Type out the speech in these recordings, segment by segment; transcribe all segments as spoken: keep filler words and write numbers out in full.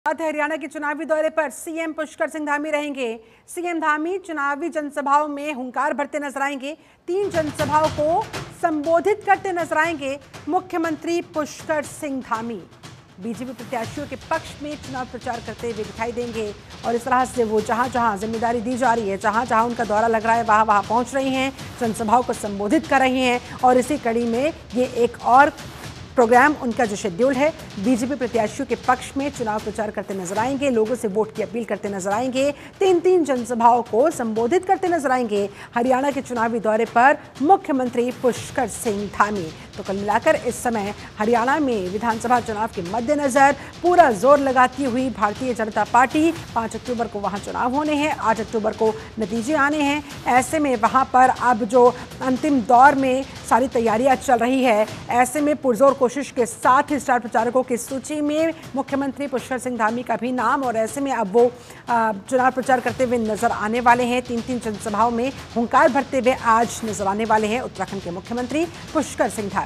हरियाणा के चुनावी दौरे पर सीएम पुष्कर सिंह धामी रहेंगे। सीएम धामी चुनावी जनसभाओं में हुंकार भरते नजर आएंगे। तीन जनसभाओं को संबोधित करते नजर आएंगे मुख्यमंत्री पुष्कर सिंह धामी। बीजेपी प्रत्याशियों के पक्ष में चुनाव प्रचार करते हुए दिखाई देंगे और इस तरह से वो जहां जहां जिम्मेदारी दी जा रही है, जहां जहां उनका दौरा लग रहा है, वहां वहां पहुंच रही हैं, जनसभाओं को संबोधित कर रही हैं। और इसी कड़ी में ये एक और प्रोग्राम उनका जो शेड्यूल है, बीजेपी प्रत्याशियों के पक्ष में चुनाव प्रचार करते नजर आएंगे, लोगों से वोट की अपील करते नजर आएंगे, तीन तीन जनसभाओं को संबोधित करते नजर आएंगे हरियाणा के चुनावी दौरे पर मुख्यमंत्री पुष्कर सिंह धामी। तो कुल मिलाकर इस समय हरियाणा में विधानसभा चुनाव के मद्देनजर पूरा जोर लगाती हुई भारतीय जनता पार्टी, पाँच अक्टूबर को वहां चुनाव होने हैं, आठ अक्टूबर को नतीजे आने हैं। ऐसे में वहां पर अब जो अंतिम दौर में सारी तैयारियां चल रही है, ऐसे में पुरजोर कोशिश के साथ स्टार प्रचारकों की सूची में मुख्यमंत्री पुष्कर सिंह धामी का भी नाम, और ऐसे में अब वो चुनाव प्रचार करते हुए नजर आने वाले हैं। तीन तीन जनसभाओं में हुंकार भरते हुए आज नजर आने वाले हैं उत्तराखंड के मुख्यमंत्री पुष्कर सिंह धामी।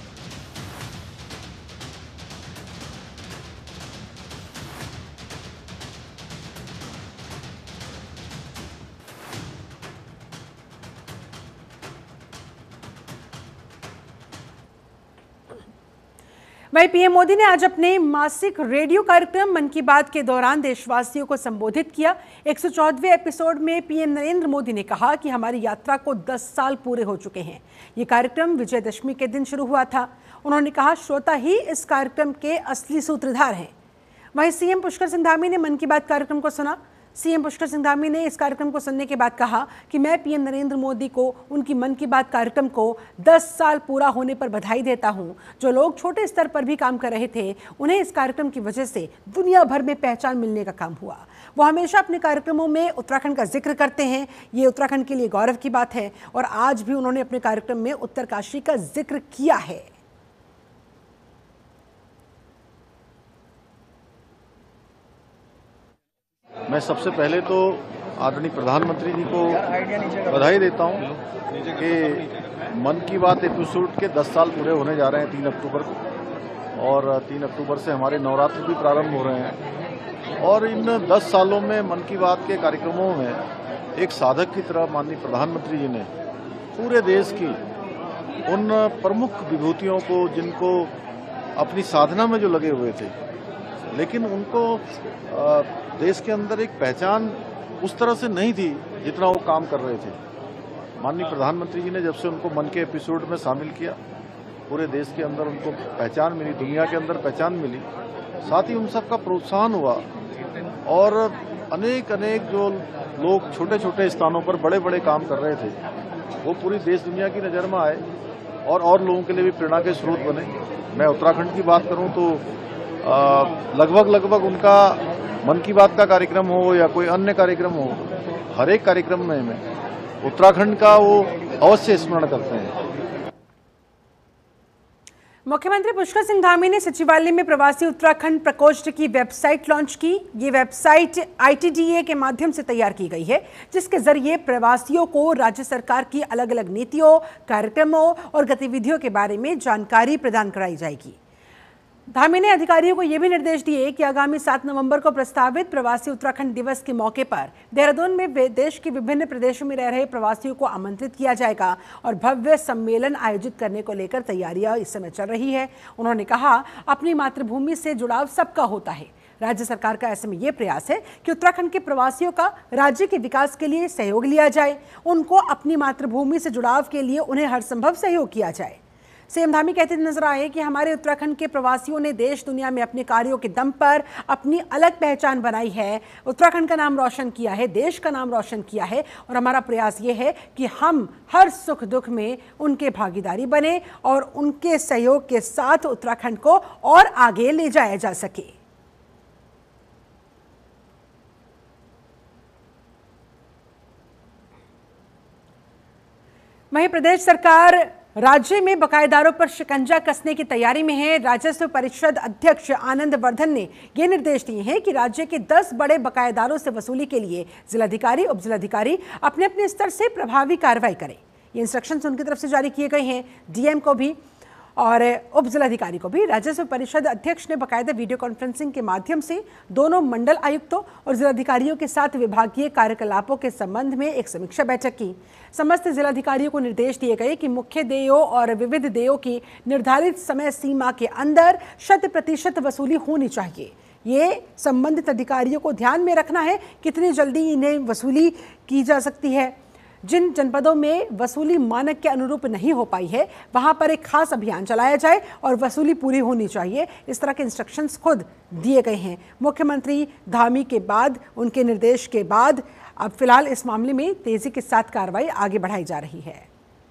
वहीं पीएम मोदी ने आज अपने मासिक रेडियो कार्यक्रम मन की बात के दौरान देशवासियों को संबोधित किया। एक सौ चौदहवें एपिसोड में पीएम नरेंद्र मोदी ने कहा कि हमारी यात्रा को दस साल पूरे हो चुके हैं। ये कार्यक्रम विजयदशमी के दिन शुरू हुआ था। उन्होंने कहा श्रोता ही इस कार्यक्रम के असली सूत्रधार हैं। वहीं सीएम पुष्कर सिंह धामी ने मन की बात कार्यक्रम को सुना। सीएम पुष्कर सिंह धामी ने इस कार्यक्रम को सुनने के बाद कहा कि मैं पीएम नरेंद्र मोदी को उनकी मन की बात कार्यक्रम को दस साल पूरा होने पर बधाई देता हूं। जो लोग छोटे स्तर पर भी काम कर रहे थे, उन्हें इस कार्यक्रम की वजह से दुनिया भर में पहचान मिलने का काम हुआ। वो हमेशा अपने कार्यक्रमों में उत्तराखंड का जिक्र करते हैं, ये उत्तराखंड के लिए गौरव की बात है, और आज भी उन्होंने अपने कार्यक्रम में उत्तरकाशी का जिक्र किया है। मैं सबसे पहले तो आदरणीय प्रधानमंत्री जी को बधाई देता हूं कि मन की बात एपिसोड के दस साल पूरे होने जा रहे हैं तीन अक्टूबर को, और तीन अक्टूबर से हमारे नवरात्र भी प्रारंभ हो रहे हैं। और इन दस सालों में मन की बात के कार्यक्रमों में एक साधक की तरह माननीय प्रधानमंत्री जी ने पूरे देश की उन प्रमुख विभूतियों को, जिनको अपनी साधना में जो लगे हुए थे, लेकिन उनको देश के अंदर एक पहचान उस तरह से नहीं थी जितना वो काम कर रहे थे। माननीय प्रधानमंत्री जी ने जब से उनको मन के एपिसोड में शामिल किया, पूरे देश के अंदर उनको पहचान मिली, दुनिया के अंदर पहचान मिली, साथ ही उन सबका प्रोत्साहन हुआ। और अनेक अनेक जो लोग छोटे छोटे स्थानों पर बड़े बड़े काम कर रहे थे, वो पूरी देश दुनिया की नज़र में आए और और लोगों के लिए भी प्रेरणा के स्रोत बने। मैं उत्तराखंड की बात करूं तो लगभग लगभग उनका मन की बात का कार्यक्रम हो या कोई अन्य कार्यक्रम हो, हर एक कार्यक्रम में में उत्तराखंड का वो अवश्य स्मरण करते हैं। मुख्यमंत्री पुष्कर सिंह धामी ने सचिवालय में प्रवासी उत्तराखंड प्रकोष्ठ की वेबसाइट लॉन्च की। ये वेबसाइट आईटीडीए के माध्यम से तैयार की गई है, जिसके जरिए प्रवासियों को राज्य सरकार की अलग अलग नीतियों, कार्यक्रमों और गतिविधियों के बारे में जानकारी प्रदान कराई जाएगी। धामी ने अधिकारियों को यह भी निर्देश दिए कि आगामी सात नवंबर को प्रस्तावित प्रवासी उत्तराखंड दिवस के मौके पर देहरादून में देश के विभिन्न प्रदेशों में रह रहे प्रवासियों को आमंत्रित किया जाएगा और भव्य सम्मेलन आयोजित करने को लेकर तैयारियां इस समय चल रही है। उन्होंने कहा, अपनी मातृभूमि से जुड़ाव सबका होता है। राज्य सरकार का ऐसे में यह प्रयास है कि उत्तराखंड के प्रवासियों का राज्य के विकास के लिए सहयोग लिया जाए, उनको अपनी मातृभूमि से जुड़ाव के लिए उन्हें हर संभव सहयोग किया जाए। सीएम धामी कहते नजर आए कि हमारे उत्तराखंड के प्रवासियों ने देश दुनिया में अपने कार्यों के दम पर अपनी अलग पहचान बनाई है, उत्तराखंड का नाम रोशन किया है, देश का नाम रोशन किया है, और हमारा प्रयास ये है कि हम हर सुख दुख में उनके भागीदारी बने और उनके सहयोग के साथ उत्तराखंड को और आगे ले जाया जा सके। वहीं प्रदेश सरकार राज्य में बकायेदारों पर शिकंजा कसने की तैयारी में है। राजस्व परिषद अध्यक्ष आनंद वर्धन ने ये निर्देश दिए हैं कि राज्य के दस बड़े बकायेदारों से वसूली के लिए जिलाधिकारी, उप जिलाधिकारी अपने अपने स्तर से प्रभावी कार्रवाई करें। ये इंस्ट्रक्शंस उनकी तरफ से जारी किए गए हैं। डीएम को भी और उप जिलाधिकारी को भी राजस्व परिषद अध्यक्ष ने बकायदा वीडियो कॉन्फ्रेंसिंग के माध्यम से दोनों मंडल आयुक्तों और जिलाधिकारियों के साथ विभागीय कार्यकलापों के संबंध में एक समीक्षा बैठक की। समस्त जिलाधिकारियों को निर्देश दिए गए कि मुख्य देयों और विविध देयों की निर्धारित समय सीमा के अंदर शत प्रतिशत वसूली होनी चाहिए। ये संबंधित अधिकारियों को ध्यान में रखना है कितनी जल्दी इन्हें वसूली की जा सकती है। जिन जनपदों में वसूली मानक के अनुरूप नहीं हो पाई है वहां पर एक खास अभियान चलाया जाए और वसूली पूरी होनी चाहिए। इस तरह के इंस्ट्रक्शंस खुद दिए गए हैं। मुख्यमंत्री धामी के बाद, उनके निर्देश के बाद अब फिलहाल इस मामले में तेजी के साथ कार्रवाई आगे बढ़ाई जा रही है।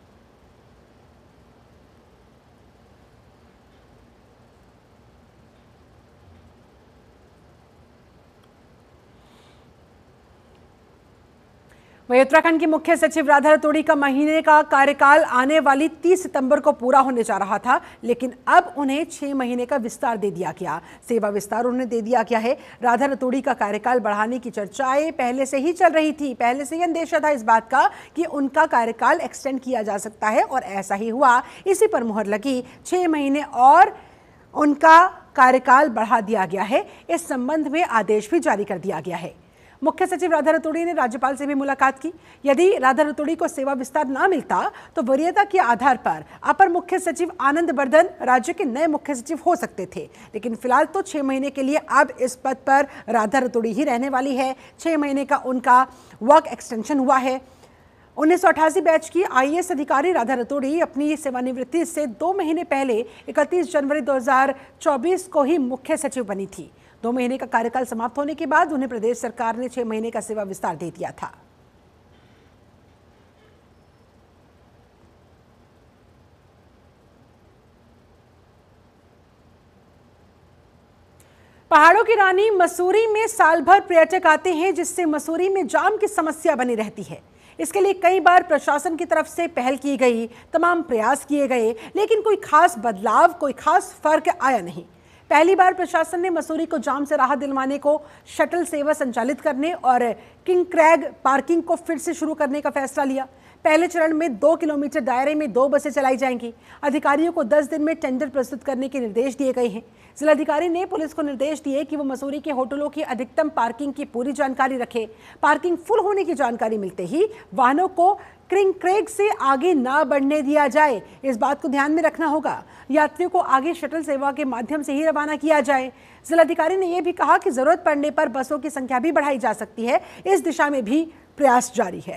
वहीं उत्तराखंड की मुख्य सचिव राधा रतूड़ी का महीने का कार्यकाल आने वाली तीस सितंबर को पूरा होने जा रहा था, लेकिन अब उन्हें छह महीने का विस्तार दे दिया गया। सेवा विस्तार उन्हें दे दिया गया है। राधा रतूड़ी का कार्यकाल बढ़ाने की चर्चाएं पहले से ही चल रही थी। पहले से ही अंदेशा था इस बात का कि उनका कार्यकाल एक्सटेंड किया जा सकता है और ऐसा ही हुआ। इसी पर मुहर लगी। छह महीने और उनका कार्यकाल बढ़ा दिया गया है। इस संबंध में आदेश भी जारी कर दिया गया है। मुख्य सचिव राधा रतूड़ी ने राज्यपाल से भी मुलाकात की। यदि राधा रतूड़ी को सेवा विस्तार ना मिलता तो वरीयता के आधार पर अपर मुख्य सचिव आनंद वर्धन राज्य के नए मुख्य सचिव हो सकते थे, लेकिन फिलहाल तो छह महीने के लिए अब इस पद पर राधा रतूड़ी ही रहने वाली है। छह महीने का उनका वर्क एक्सटेंशन हुआ है। उन्नीस सौ अठासी बैच की आई ए एस अधिकारी राधा रतूड़ी अपनी सेवानिवृत्ति से दो महीने पहले इकतीस जनवरी दो हजार चौबीस को ही मुख्य सचिव बनी थी। दो महीने का कार्यकाल समाप्त होने के बाद उन्हें प्रदेश सरकार ने छह महीने का सेवा विस्तार दे दिया था। पहाड़ों की रानी मसूरी में साल भर पर्यटक आते हैं, जिससे मसूरी में जाम की समस्या बनी रहती है। इसके लिए कई बार प्रशासन की तरफ से पहल की गई, तमाम प्रयास किए गए, लेकिन कोई खास बदलाव, कोई खास फर्क आया नहीं। पहली बार प्रशासन ने मसूरी को जाम से राहत दिलवाने को शटल सेवा संचालित करने और किंग क्रैग पार्किंग को फिर से शुरू करने का फैसला लिया। पहले चरण में दो किलोमीटर दायरे में दो बसें चलाई जाएंगी। अधिकारियों को दस दिन में टेंडर प्रस्तुत करने के निर्देश दिए गए हैं। जिलाधिकारी ने पुलिस को निर्देश दिए कि वो मसूरी के होटलों की अधिकतम पार्किंग की पूरी जानकारी रखे। पार्किंग फुल होने की जानकारी मिलते ही वाहनों को किंग क्रैग से आगे ना बढ़ने दिया जाए, इस बात को ध्यान में रखना होगा। यात्रियों को आगे शटल सेवा के माध्यम से ही रवाना किया जाए। जिलाधिकारी ने यह भी कहा कि जरूरत पड़ने पर बसों की संख्या भी बढ़ाई जा सकती है। इस दिशा में भी प्रयास जारी है।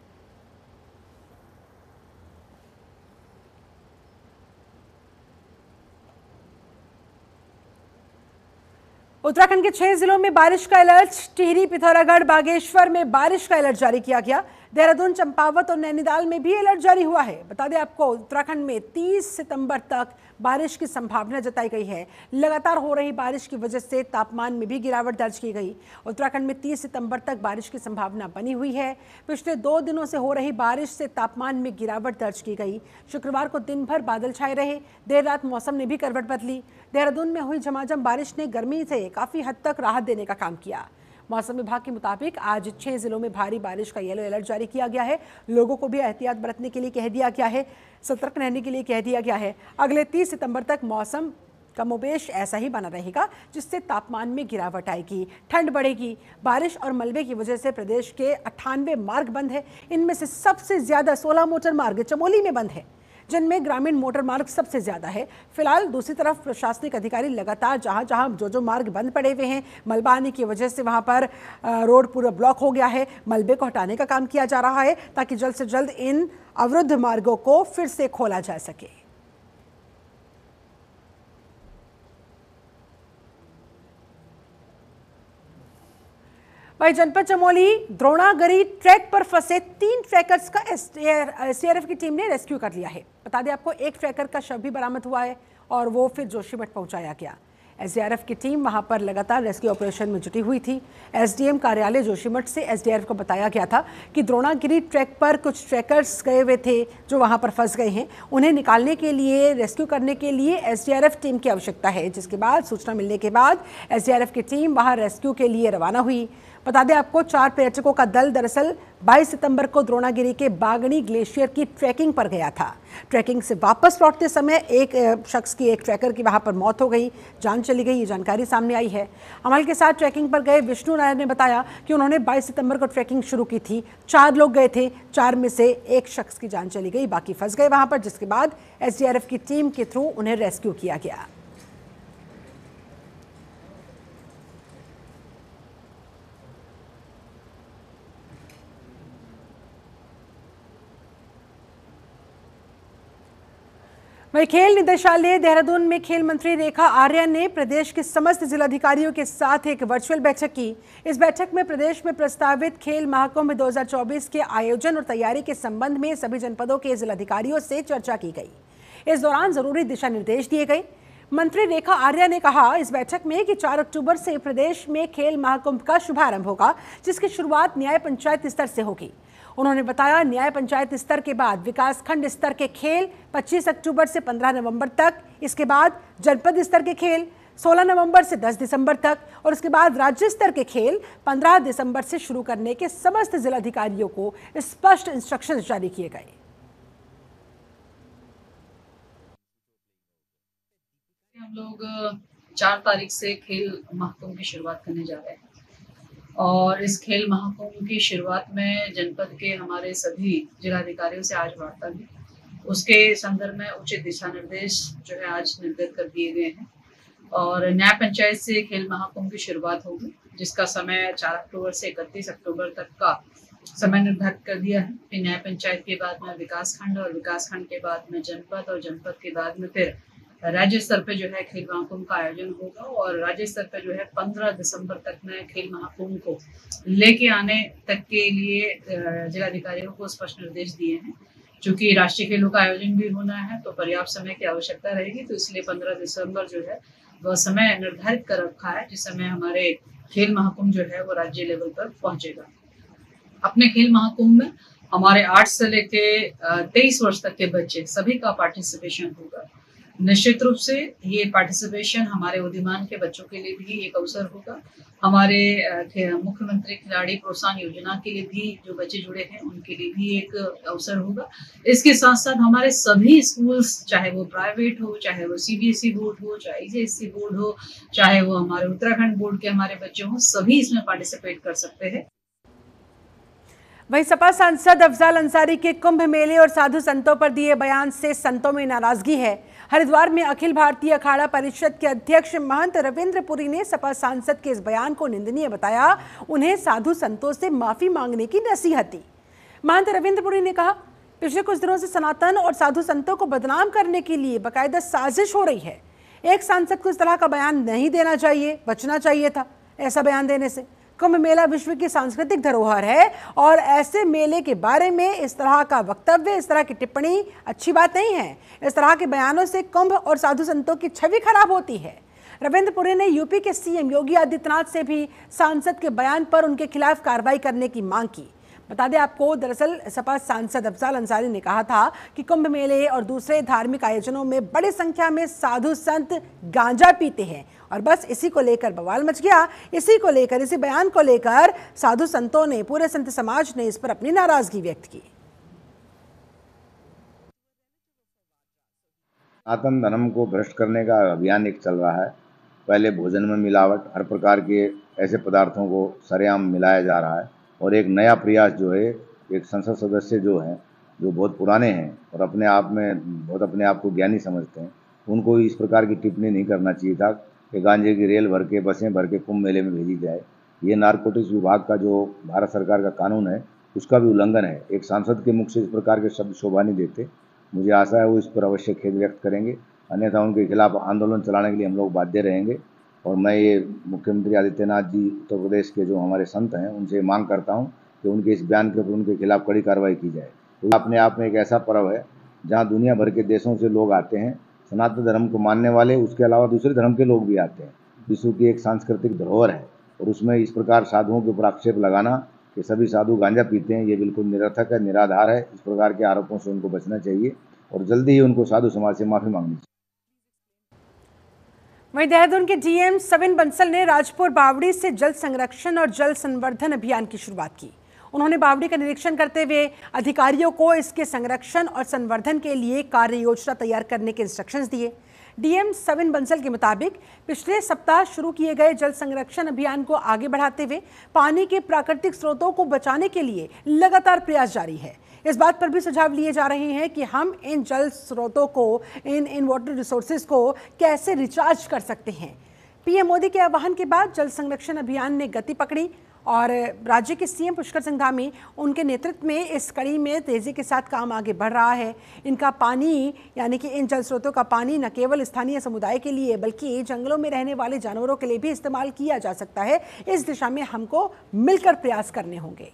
उत्तराखंड के छह जिलों में बारिश का अलर्ट। टिहरी, पिथौरागढ़, बागेश्वर में बारिश का अलर्ट जारी किया गया। देहरादून, चंपावत और नैनीताल में भी अलर्ट जारी हुआ है। बता दें आपको, उत्तराखंड में तीस सितंबर तक बारिश की संभावना जताई गई है। लगातार हो रही बारिश की वजह से तापमान में भी गिरावट दर्ज की गई। उत्तराखंड में तीस सितंबर तक बारिश की संभावना बनी हुई है। पिछले दो दिनों से हो रही बारिश से तापमान में गिरावट दर्ज की गई। शुक्रवार को दिन भर बादल छाए रहे। देर रात मौसम ने भी करवट बदली। देहरादून में हुई झमाझम बारिश ने गर्मी से काफी हद तक राहत देने का काम किया। मौसम विभाग के मुताबिक आज छह जिलों में भारी बारिश का येलो अलर्ट जारी किया गया है। लोगों को भी एहतियात बरतने के लिए कह दिया गया है, सतर्क रहने के लिए कह दिया गया है। अगले तीस सितंबर तक मौसम कमोबेश ऐसा ही बना रहेगा, जिससे तापमान में गिरावट आएगी, ठंड बढ़ेगी। बारिश और मलबे की वजह से प्रदेश के अट्ठानवे मार्ग बंद है। इनमें से सबसे ज्यादा सोलह मोटर मार्ग चमोली में बंद है, जिनमें ग्रामीण मोटर मार्ग सबसे ज्यादा है। फिलहाल दूसरी तरफ प्रशासनिक अधिकारी लगातार जहां जहां जो जो मार्ग बंद पड़े हुए हैं, मलबा आने की वजह से वहां पर रोड पूरा ब्लॉक हो गया है, मलबे को हटाने का काम किया जा रहा है, ताकि जल्द से जल्द इन अवरुद्ध मार्गों को फिर से खोला जा सके। वहीं जनपद चमोली द्रोणागरी ट्रैक पर फंसे तीन ट्रैकर्स का एस टी आर एफ की टीम ने रेस्क्यू कर लिया है। बता दें आपको, एक ट्रैकर का शव भी बरामद हुआ है और वो फिर जोशीमठ पहुंचाया गया। एसडीआरएफ की टीम वहां पर लगातार रेस्क्यू ऑपरेशन में जुटी हुई थी। एसडीएम कार्यालय जोशीमठ से एसडीआरएफ को बताया गया था कि द्रोणागिरी ट्रैक पर कुछ ट्रैकर्स गए हुए थे जो वहां पर फंस गए हैं। उन्हें निकालने के लिए, रेस्क्यू करने के लिए एसडीआरएफ टीम की आवश्यकता है, जिसके बाद सूचना मिलने के बाद एसडीआरएफ की टीम वहां रेस्क्यू के लिए रवाना हुई। बता दें आपको, चार पर्यटकों का दल दरअसल बाईस सितंबर को द्रोणागिरी के बागणी ग्लेशियर की ट्रैकिंग पर गया था। ट्रैकिंग से वापस लौटते समय एक शख्स की, एक ट्रैकर की वहां पर मौत हो गई, जान चली गई, ये जानकारी सामने आई है। अमल के साथ ट्रैकिंग पर गए विष्णु नायर ने बताया कि उन्होंने बाईस सितंबर को ट्रैकिंग शुरू की थी। चार लोग गए थे, चार में से एक शख्स की जान चली गई, बाकी फंस गए वहां पर, जिसके बाद एसडीआरएफ की टीम के थ्रू उन्हें रेस्क्यू किया गया। वहीं खेल निदेशालय देहरादून में खेल मंत्री रेखा आर्या ने प्रदेश के समस्त जिलाधिकारियों के साथ एक वर्चुअल बैठक की। इस बैठक में प्रदेश में प्रस्तावित खेल महाकुंभ दो हज़ार चौबीस के आयोजन और तैयारी के संबंध में सभी जनपदों के जिलाधिकारियों से चर्चा की गई। इस दौरान जरूरी दिशा निर्देश दिए गए। मंत्री रेखा आर्या ने कहा इस बैठक में कि चार अक्टूबर से प्रदेश में खेल महाकुंभ का शुभारंभ होगा, जिसकी शुरुआत न्याय पंचायत स्तर से होगी। उन्होंने बताया न्याय पंचायत स्तर के बाद विकास खंड स्तर के खेल पच्चीस अक्टूबर से पंद्रह नवंबर तक, इसके बाद जनपद स्तर के खेल सोलह नवंबर से दस दिसंबर तक और उसके बाद राज्य स्तर के खेल पंद्रह दिसंबर से शुरू करने के समस्त जिलाधिकारियों को स्पष्ट इंस्ट्रक्शंस जारी किए गए। हम लोग चार तारीख से खेल महाकुंभ की शुरुआत करने जा रहे हैं और इस खेल महाकुंभ की शुरुआत में जनपद के हमारे सभी जिलाधिकारियों से आज वार्ता हुई। उसके संदर्भ में उचित दिशा निर्देश जो है आज निर्गत कर दिए गए हैं और न्याय पंचायत से खेल महाकुंभ की शुरुआत होगी, जिसका समय चार अक्टूबर से इकतीस अक्टूबर तक का समय निर्धारित कर दिया है। फिर न्याय पंचायत के बाद में विकास खंड और विकास खंड के बाद में जनपद और जनपद के बाद में फिर राज्य स्तर पे जो है खेल महाकुंभ का आयोजन होगा और राज्य स्तर पे जो है पंद्रह दिसंबर तक में खेल महाकुंभ को लेके आने तक के लिए जिलाधिकारियों को स्पष्ट निर्देश दिए हैं। चूंकि राष्ट्रीय खेलों का आयोजन भी होना है तो पर्याप्त समय की आवश्यकता रहेगी, तो इसलिए पंद्रह दिसंबर जो है वह समय निर्धारित कर रखा है जिस समय हमारे खेल महाकुंभ जो है वो राज्य लेवल पर पहुंचेगा। अपने खेल महाकुंभ में हमारे आठ से लेके तेईस वर्ष तक के बच्चे सभी का पार्टिसिपेशन होगा। निश्चित रूप से ये पार्टिसिपेशन हमारे उद्यमान के बच्चों के लिए भी एक अवसर होगा। हमारे मुख्यमंत्री खिलाड़ी प्रोत्साहन योजना के लिए भी जो बच्चे जुड़े हैं उनके लिए भी एक अवसर होगा। इसके साथ साथ हमारे सभी स्कूल्स, चाहे वो प्राइवेट हो, चाहे वो सीबीएसई बोर्ड हो, चाहे आईसीएसई बोर्ड हो, चाहे वो हमारे उत्तराखंड बोर्ड के हमारे बच्चे हों, सभी इसमें पार्टिसिपेट कर सकते हैं। वहीं सपा सांसद अफजाल अंसारी के कुंभ मेले और साधु संतों पर दिए बयान से संतों में नाराजगी है। हरिद्वार में अखिल भारतीय अखाड़ा परिषद के अध्यक्ष महंत रविंद्र पुरी ने सपा सांसद के इस बयान को निंदनीय बताया। उन्हें साधु संतों से माफी मांगने की नसीहत दी। महंत रविंद्र पुरी ने कहा, पिछले कुछ दिनों से सनातन और साधु संतों को बदनाम करने के लिए बाकायदा साजिश हो रही है। एक सांसद को इस तरह का बयान नहीं देना चाहिए, बचना चाहिए था ऐसा बयान देने से। कुंभ मेला विश्व की सांस्कृतिक धरोहर है और ऐसे मेले के बारे में इस तरह का वक्तव्य, इस तरह की टिप्पणी अच्छी बात नहीं है। इस तरह के बयानों से कुंभ और साधु संतों की छवि खराब होती है। रविंद्र पुरी ने यूपी के सीएम योगी आदित्यनाथ से भी सांसद के बयान पर उनके खिलाफ कार्रवाई करने की मांग की। बता दें आपको, दरअसल सपा सांसद अफजाल अंसारी ने कहा था कि कुंभ मेले और दूसरे धार्मिक आयोजनों में बड़ी संख्या में साधु संत गांजा पीते हैं और बस इसी को लेकर बवाल मच गया। इसी को लेकर, इसी बयान को लेकर साधु संतों ने, पूरे संत समाज ने इस पर अपनी नाराजगी व्यक्त की। सनातन धर्म को भ्रष्ट करने का अभियान एक चल रहा है। पहले भोजन में मिलावट, हर प्रकार के ऐसे पदार्थों को सरेआम मिलाया जा रहा है और एक नया प्रयास जो है, एक संसद सदस्य जो हैं, जो बहुत पुराने हैं और अपने आप में बहुत अपने आप को ज्ञानी समझते हैं, उनको इस प्रकार की टिप्पणी नहीं करना चाहिए था कि गांजे की रेल भर के, बसें भर के कुंभ मेले में भेजी जाए। ये नारकोटिक्स विभाग का जो भारत सरकार का कानून है उसका भी उल्लंघन है। एक सांसद के मुख से इस प्रकार के शब्द शोभा नहीं देते। मुझे आशा है वो इस पर अवश्य खेद व्यक्त करेंगे, अन्यथा उनके खिलाफ आंदोलन चलाने के लिए हम लोग बाध्य रहेंगे। और मैं ये मुख्यमंत्री आदित्यनाथ जी, उत्तर प्रदेश के जो हमारे संत हैं, उनसे मांग करता हूं कि उनके इस बयान के ऊपर उनके खिलाफ कड़ी कार्रवाई की जाए। तो अपने आप में एक ऐसा पर्व है जहां दुनिया भर के देशों से लोग आते हैं, सनातन धर्म को मानने वाले, उसके अलावा दूसरे धर्म के लोग भी आते हैं। विश्व की एक सांस्कृतिक धरोहर है और उसमें इस प्रकार साधुओं के ऊपर आक्षेप लगाना कि सभी साधु गांजा पीते हैं, ये बिल्कुल निरर्थक है, निराधार है। इस प्रकार के आरोपों से उनको बचना चाहिए और जल्दी ही उनको साधु समाज से माफी मांगनी चाहिए। वहीं देहरादून के डीएम सविन बंसल ने राजपुर बावड़ी से जल संरक्षण और जल संवर्धन अभियान की शुरुआत की। उन्होंने बावड़ी का निरीक्षण करते हुए अधिकारियों को इसके संरक्षण और संवर्धन के लिए कार्य योजना तैयार करने के इंस्ट्रक्शंस दिए। डीएम सविन बंसल के मुताबिक पिछले सप्ताह शुरू किए गए जल संरक्षण अभियान को आगे बढ़ाते हुए पानी के प्राकृतिक स्रोतों को बचाने के लिए लगातार प्रयास जारी है। इस बात पर भी सुझाव लिए जा रहे हैं कि हम इन जल स्रोतों को, इन इन वाटर रिसोर्सेज को कैसे रिचार्ज कर सकते हैं। पीएम मोदी के आह्वान के बाद जल संरक्षण अभियान ने गति पकड़ी और राज्य के सीएम पुष्कर सिंह धामी उनके नेतृत्व में इस कड़ी में तेजी के साथ काम आगे बढ़ रहा है। इनका पानी यानी कि इन जल स्रोतों का पानी न केवल स्थानीय समुदाय के लिए बल्कि जंगलों में रहने वाले जानवरों के लिए भी इस्तेमाल किया जा सकता है। इस दिशा में हमको मिलकर प्रयास करने होंगे।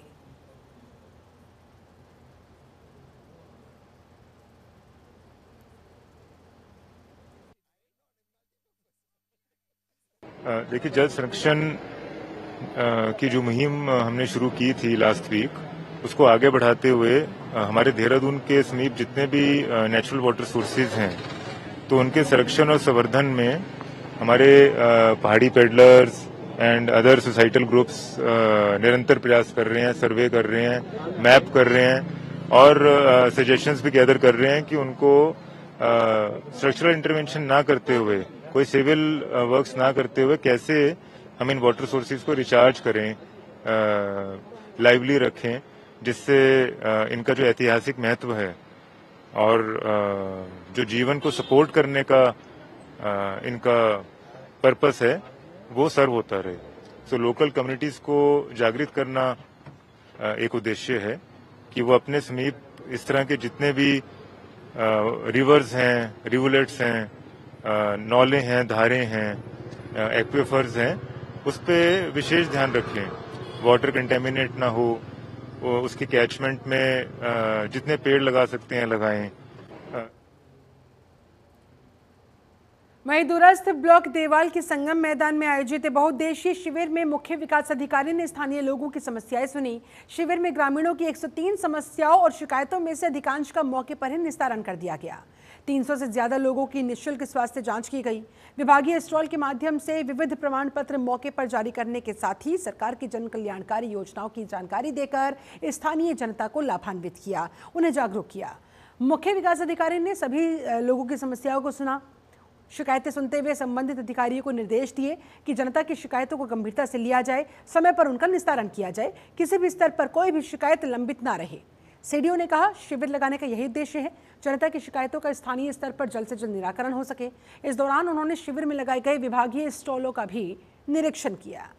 देखिए, जल संरक्षण की जो मुहिम हमने शुरू की थी लास्ट वीक, उसको आगे बढ़ाते हुए हमारे देहरादून के समीप जितने भी नेचुरल वाटर सोर्सेज हैं तो उनके संरक्षण और संवर्धन में हमारे पहाड़ी peddlers and other societal groups निरंतर प्रयास कर रहे हैं, सर्वे कर रहे हैं, मैप कर रहे हैं और सजेशंस भी गैदर कर रहे हैं कि उनको स्ट्रक्चरल इंटरवेंशन ना करते हुए, कोई सिविल वर्क्स ना करते हुए कैसे हम इन वाटर सोर्सेज को रिचार्ज करें, लाइवली रखें, जिससे इनका जो ऐतिहासिक महत्व है और जो जीवन को सपोर्ट करने का इनका पर्पस है वो सर्व होता रहे। सो लोकल कम्युनिटीज को जागृत करना एक उद्देश्य है कि वो अपने समीप इस तरह के जितने भी रिवर्स हैं, रिवुलेट्स हैं, नौले हैं, धारें हैं, एक्वेफर्स हैं, उस पर विशेष ध्यान रखें, वाटर कंटेमिनेट ना हो, उसके कैचमेंट में जितने पेड़ लगा सकते हैं लगाएं। वहीं दूरस्थ ब्लॉक देवाल के संगम मैदान में आयोजित बहुउद्देशीय शिविर में मुख्य विकास अधिकारी ने स्थानीय लोगों की समस्याएं सुनी। शिविर में ग्रामीणों की एक सौ तीन समस्याओं और शिकायतों में से अधिकांश का मौके पर ही निस्तारण कर दिया गया। तीन सौ से ज्यादा लोगों की निःशुल्क स्वास्थ्य जांच की गई। विभागीय स्टॉल के माध्यम से विविध प्रमाण पत्र मौके पर जारी करने के साथ ही सरकार की जन कल्याणकारी योजनाओं की जानकारी देकर स्थानीय जनता को लाभान्वित किया, उन्हें जागरूक किया। मुख्य विकास अधिकारी ने सभी लोगों की समस्याओं को सुना। शिकायतें सुनते हुए संबंधित अधिकारियों को निर्देश दिए कि जनता की शिकायतों को गंभीरता से लिया जाए, समय पर उनका निस्तारण किया जाए, किसी भी स्तर पर कोई भी शिकायत लंबित ना रहे। सीडीओ ने कहा, शिविर लगाने का यही उद्देश्य है, जनता की शिकायतों का स्थानीय स्तर पर जल्द से जल्द निराकरण हो सके। इस दौरान उन्होंने शिविर में लगाए गए विभागीय स्टॉलों का भी निरीक्षण किया।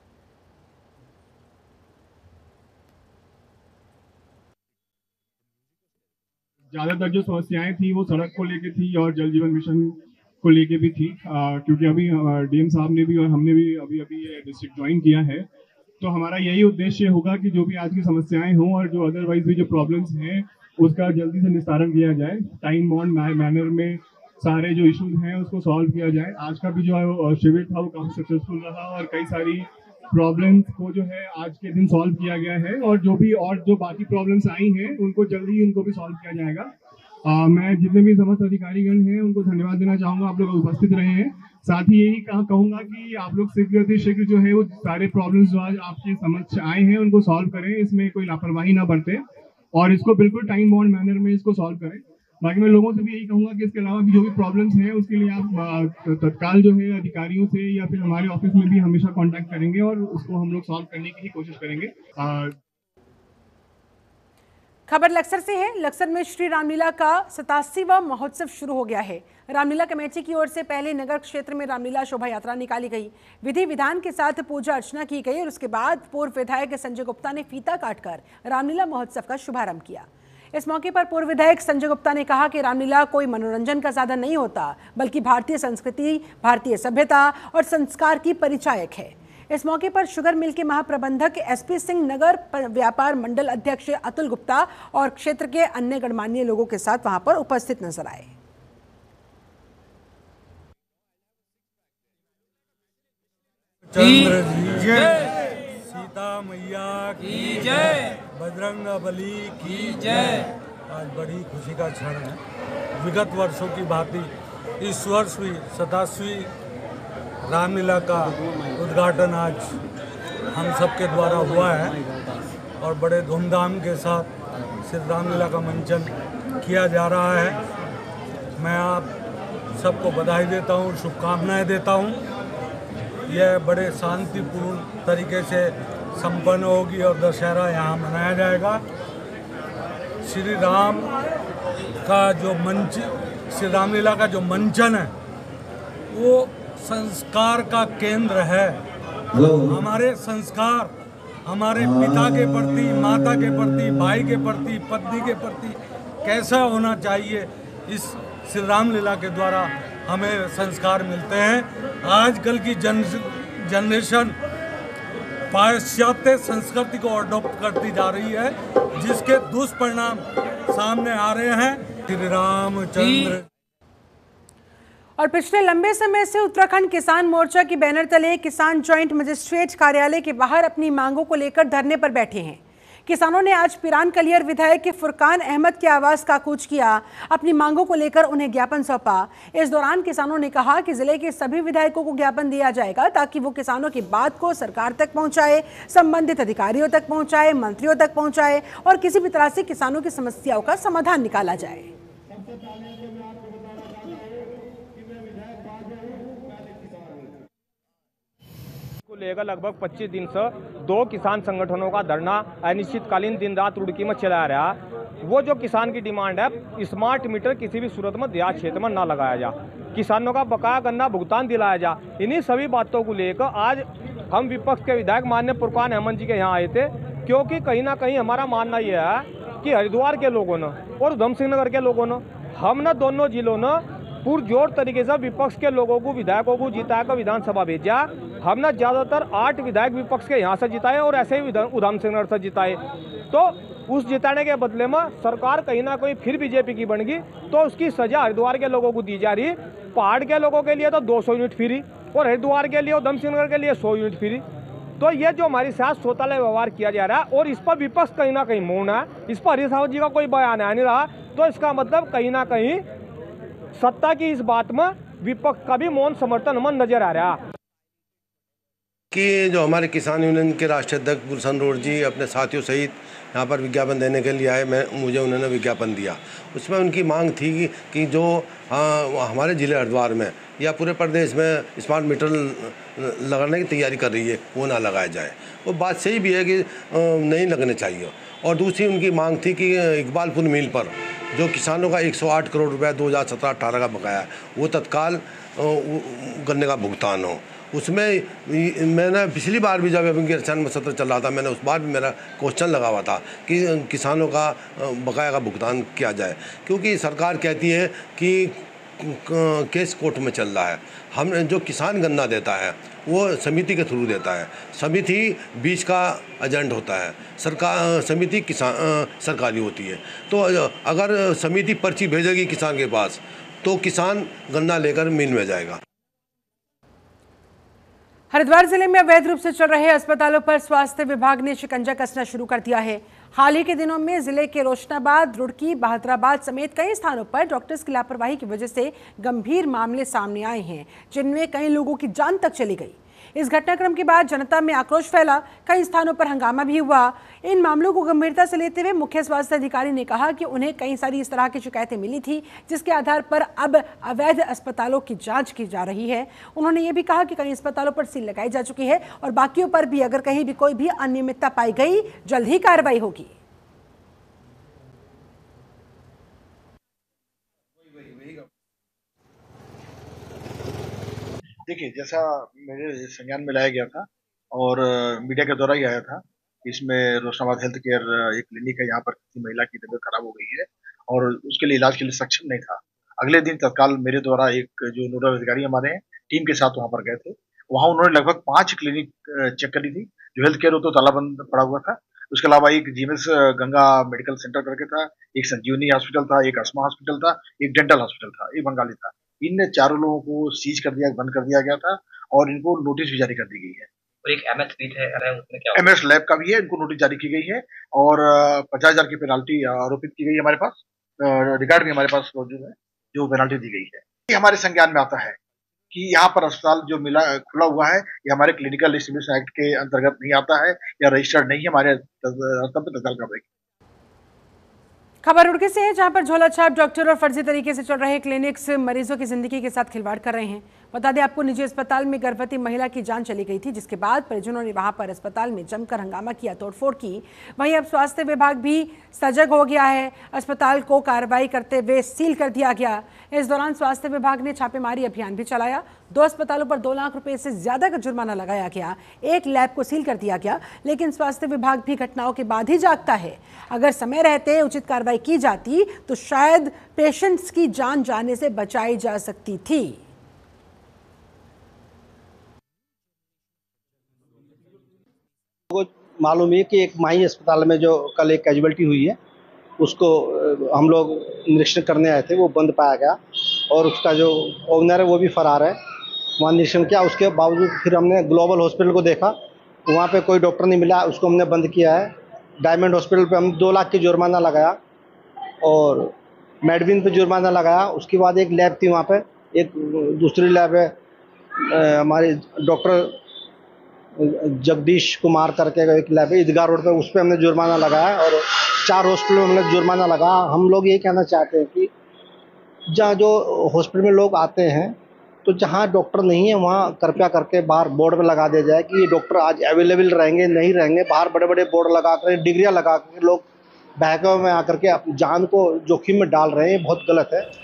ज्यादातर जो समस्याएं थी वो सड़क को लेके थी और जल जीवन मिशन को लेके भी थी, आ, क्योंकि अभी डीएम साहब ने भी और हमने भी अभी अभी ये डिस्ट्रिक्ट ज्वाइन किया है, तो हमारा यही उद्देश्य होगा कि जो भी आज की समस्याएं हों और जो अदरवाइज भी जो प्रॉब्लम्स हैं उसका जल्दी से निस्तारण किया जाए। टाइम बाउंड मैनर में सारे जो इश्यूज हैं उसको सॉल्व किया जाए। आज का भी जो शिविर था वो काफी सक्सेसफुल रहा और कई सारी प्रॉब्लम्स को जो है आज के दिन सॉल्व किया गया है और जो भी और जो बाकी प्रॉब्लम्स आई हैं उनको जल्दी ही उनको भी सॉल्व किया जाएगा। आ, मैं जितने भी समस्त अधिकारीगण हैं उनको धन्यवाद देना चाहूँगा, आप लोग उपस्थित रहे हैं। साथ ही यही कहा कहूँगा कि आप लोग शीघ्र शीघ्र जो है वो सारे प्रॉब्लम्स जो आज आपके समक्ष आए हैं उनको सॉल्व करें, इसमें कोई लापरवाही ना बरते और इसको बिल्कुल टाइम बाउंड मैनर में इसको सॉल्व करें। बाकी मैं लोगों से भी यही कहूँगा कि इसके अलावा भी जो भी प्रॉब्लम्स हैं उसके लिए आप तत्काल जो है अधिकारियों से या फिर हमारे ऑफिस में भी हमेशा कॉन्टैक्ट करेंगे और उसको हम लोग सॉल्व करने की ही कोशिश करेंगे। आ, खबर लक्सर से है। लक्सर में श्री रामलीला का सतासीवां महोत्सव शुरू हो गया है। रामलीला कमेटी की ओर से पहले नगर क्षेत्र में रामलीला शोभा यात्रा निकाली गई, विधि विधान के साथ पूजा अर्चना की गई और उसके बाद पूर्व विधायक संजय गुप्ता ने फीता काटकर रामलीला महोत्सव का शुभारंभ किया। इस मौके पर पूर्व विधायक संजय गुप्ता ने कहा कि रामलीला कोई मनोरंजन का साधन नहीं होता, बल्कि भारतीय संस्कृति, भारतीय सभ्यता और संस्कार की परिचायक है। इस मौके पर शुगर मिल के महाप्रबंधक एसपी सिंह, नगर व्यापार मंडल अध्यक्ष अतुल गुप्ता और क्षेत्र के अन्य गणमान्य लोगों के साथ वहां पर उपस्थित नजर आए। चंद्र जी जय, सीता मैया की जय, बजरंग बली की जय। आज बड़ी खुशी का क्षण है। विगत वर्षों की भांति इस वर्ष भी सतासीवीं रामलीला का उद्घाटन आज हम सबके द्वारा हुआ है और बड़े धूमधाम के साथ श्री रामलीला का मंचन किया जा रहा है। मैं आप सबको बधाई देता हूँ, शुभकामनाएं देता हूँ। यह बड़े शांतिपूर्ण तरीके से संपन्न होगी और दशहरा यहाँ मनाया जाएगा। श्री राम का जो मंच श्री रामलीला का जो मंचन है वो संस्कार का केंद्र है। हमारे संस्कार हमारे पिता के प्रति, माता के प्रति, भाई के प्रति, पत्नी के प्रति कैसा होना चाहिए, इस श्री रामलीला के द्वारा हमें संस्कार मिलते हैं। आजकल की जन जनरेशन पाश्चात्य संस्कृति को अडॉप्ट करती जा रही है, जिसके दुष्परिणाम सामने आ रहे हैं। श्री रामचंद्र। और पिछले लंबे समय से उत्तराखंड किसान मोर्चा की बैनर तले किसान जॉइंट मजिस्ट्रेट कार्यालय के बाहर अपनी मांगों को लेकर धरने पर बैठे हैं। किसानों ने आज पिरान कलियर विधायक के फुरकान अहमद के आवास का कूच किया, अपनी मांगों को लेकर उन्हें ज्ञापन सौंपा। इस दौरान किसानों ने कहा कि जिले के सभी विधायकों को ज्ञापन दिया जाएगा ताकि वो किसानों की बात को सरकार तक पहुंचाए, संबंधित अधिकारियों तक पहुंचाए, मंत्रियों तक पहुंचाए और किसी भी तरह से किसानों की समस्याओं का समाधान निकाला जाए। लेकर लगभग पच्चीस दिन से दो किसान संगठनों का धरना अनिश्चितकालीन दिन रात रुड़की में चलाया रहा। वो जो किसान की डिमांड है, स्मार्ट मीटर किसी भी सूरत में देहात क्षेत्र में ना लगाया जा, किसानों का बकाया गन्ना भुगतान दिलाया जा। इन्हीं सभी बातों को लेकर आज हम विपक्ष के विधायक माननीय फुरकान अहमद जी के यहाँ आए थे, क्योंकि कहीं ना कहीं हमारा मानना यह है कि हरिद्वार के लोगों ने और उधम सिंह नगर के लोगों ने, हमने दोनों जिलों ने पुरजोर तरीके से विपक्ष के लोगों को, विधायकों को जिताया कर विधानसभा भेजा। हमने ज़्यादातर आठ विधायक विपक्ष के यहाँ से जिताए और ऐसे ही उधम सिंह नगर से जिताए। तो उस जिताने के बदले में सरकार कहीं ना कहीं फिर बीजेपी की बन गई, तो उसकी सजा हरिद्वार के लोगों को दी जा रही। पहाड़ के लोगों के लिए तो दो सौ यूनिट फ्री और हरिद्वार के लिए, उधम सिंह नगर के लिए सौ यूनिट फ्री। तो ये जो हमारे साथ शोतालय व्यवहार किया जा रहा है और इस पर विपक्ष कहीं ना कहीं मौन है, इस पर हरीश रावत जी का कोई बयान आ नहीं रहा, तो इसका मतलब कहीं ना कहीं सत्ता की इस बात में विपक्ष का भी मौन समर्थन में नजर आ रहा है। कि जो हमारे किसान यूनियन के राष्ट्रीय अध्यक्ष गुलशन रोड जी अपने साथियों सहित यहाँ पर विज्ञापन देने के लिए आए, मैं मुझे उन्होंने विज्ञापन दिया। उसमें उनकी मांग थी कि, कि जो आ, हमारे ज़िले हरिद्वार में या पूरे प्रदेश में स्मार्ट मीटर लगाने की तैयारी कर रही है, वो ना लगाया जाए। वो बात सही भी है कि नहीं लगने चाहिए। और दूसरी उनकी मांग थी कि इकबालपुर मिल पर जो किसानों का एक सौ आठ करोड़ रुपया दो हज़ार सत्रह अठारह का बकाया है, वो तत्काल गन्ने का भुगतान हो। उसमें मैंने पिछली बार भी जब इनके रचना सत्र चल रहा था, मैंने उस बार भी मेरा क्वेश्चन लगा हुआ था कि किसानों का बकाया का भुगतान किया जाए, क्योंकि सरकार कहती है कि केस कोर्ट में चल रहा है। हम जो किसान गन्ना देता है वो समिति के थ्रू देता है, समिति बीच का एजेंट होता है, सरकार समिति किसान सरकारी होती है। तो अगर समिति पर्ची भेजेगी किसान के पास तो किसान गन्ना लेकर मिल में जाएगा। हरिद्वार जिले में अवैध रूप से चल रहे अस्पतालों पर स्वास्थ्य विभाग ने शिकंजा कसना शुरू कर दिया है। हाल ही के दिनों में जिले के रोशनाबाद, रुड़की, बहादुराबाद समेत कई स्थानों पर डॉक्टर्स की लापरवाही की वजह से गंभीर मामले सामने आए हैं, जिनमें कई लोगों की जान तक चली गई। इस घटनाक्रम के बाद जनता में आक्रोश फैला, कई स्थानों पर हंगामा भी हुआ। इन मामलों को गंभीरता से लेते हुए मुख्य स्वास्थ्य अधिकारी ने कहा कि उन्हें कई सारी इस तरह की शिकायतें मिली थी, जिसके आधार पर अब अवैध अस्पतालों की जांच की जा रही है। उन्होंने ये भी कहा कि कई अस्पतालों पर सील लगाई जा चुकी है और बाकियों पर भी अगर कहीं भी कोई भी अनियमितता पाई गई, जल्द ही कार्रवाई होगी। देखिए, जैसा मेरे संज्ञान में लाया गया था और मीडिया के द्वारा ही आया था, इसमें रोशनाबाद हेल्थ केयर एक क्लिनिक है, यहाँ पर किसी महिला की तबीयत खराब हो गई है और उसके लिए इलाज के लिए सक्षम नहीं था। अगले दिन तत्काल मेरे द्वारा एक जो नोडल अधिकारी हमारे हैं, टीम के साथ वहाँ पर गए थे। वहाँ उन्होंने लगभग पांच क्लिनिक चेक करी थी। जो हेल्थ केयर हो तो तालाबंद पड़ा हुआ था। उसके अलावा एक जीएमएस गंगा मेडिकल सेंटर करके था, एक संजीवनी हॉस्पिटल था, एक अस्मा हॉस्पिटल था, एक डेंटल हॉस्पिटल था, एक बंगाली था। इन चारों लोगों को सीज कर दिया, बंद कर दिया गया था और इनको नोटिस भी जारी कर दी गई है। और एक एमएस पीट है, उसमें क्या एमएस लैब का भी है, इनको नोटिस जारी की गई है और पचास हजार की पेनाल्टी आरोपित की गई है। हमारे पास रिकॉर्ड भी हमारे पास मौजूद है जो पेनाल्टी दी गई है। ये हमारे संज्ञान में आता है कि यहाँ पर अस्पताल जो मिला खुला हुआ है ये हमारे क्लिनिकल डिस्ट्रीब्यूशन एक्ट के अंतर्गत नहीं आता है या रजिस्टर्ड नहीं है हमारे तत्काल कार्रवाई। खबर रुड़की से है, जहां पर झोला छाप डॉक्टर और फर्जी तरीके से चल रहे क्लिनिक्स मरीजों की जिंदगी के साथ खिलवाड़ कर रहे हैं। बता दें आपको, निजी अस्पताल में गर्भवती महिला की जान चली गई थी, जिसके बाद परिजनों ने वहां पर अस्पताल में जमकर हंगामा किया, तोड़फोड़ की। वहीं अब स्वास्थ्य विभाग भी सजग हो गया है, अस्पताल को कार्रवाई करते हुए सील कर दिया गया। इस दौरान स्वास्थ्य विभाग ने छापेमारी अभियान भी चलाया। दो अस्पतालों पर दो लाख रुपए से ज्यादा का जुर्माना लगाया गया, एक लैब को सील कर दिया गया। लेकिन स्वास्थ्य विभाग भी घटनाओं के बाद ही जागता है। अगर समय रहते उचित कार्रवाई की जाती तो शायद पेशेंट्स की जान जाने से बचाई जा सकती थी। मालूम है कि एक माही अस्पताल में जो कल एक कैजुअलिटी हुई है उसको हम लोग निरीक्षण करने आए थे, वो बंद पाया गया और उसका जो ओनर है वो भी फरार है। वहाँ निरीक्षण किया, उसके बावजूद फिर हमने ग्लोबल हॉस्पिटल को देखा, वहाँ पे कोई डॉक्टर नहीं मिला, उसको हमने बंद किया है। डायमंड हॉस्पिटल पे हम दो लाख की जुर्माना लगाया और मेडविन पे जुर्माना लगाया। उसके बाद एक लैब थी वहाँ पे, एक दूसरी लैब है हमारे डॉक्टर जगदीश कुमार करके एक लैब है ईदगाह रोड पे, उस पर हमने जुर्माना लगाया और चार हॉस्पिटल में हमने जुर्माना लगाया। हम लोग ये कहना चाहते हैं कि जहाँ जो हॉस्पिटल में लोग आते हैं तो जहाँ डॉक्टर नहीं है वहाँ कृपया करके बाहर बोर्ड पे लगा दिया जाए कि ये डॉक्टर आज अवेलेबल रहेंगे नहीं रहेंगे। बाहर बड़े बड़े बोर्ड लगा कर डिग्रियाँ लगा कर लोग बहकावे में आकर के अपनी जान को जोखिम में डाल रहे हैं, बहुत गलत है।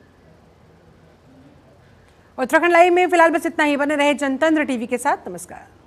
उत्तराखंड लाइव में फिलहाल बस इतना ही। बने रहे जनतंत्र टीवी के साथ। नमस्कार।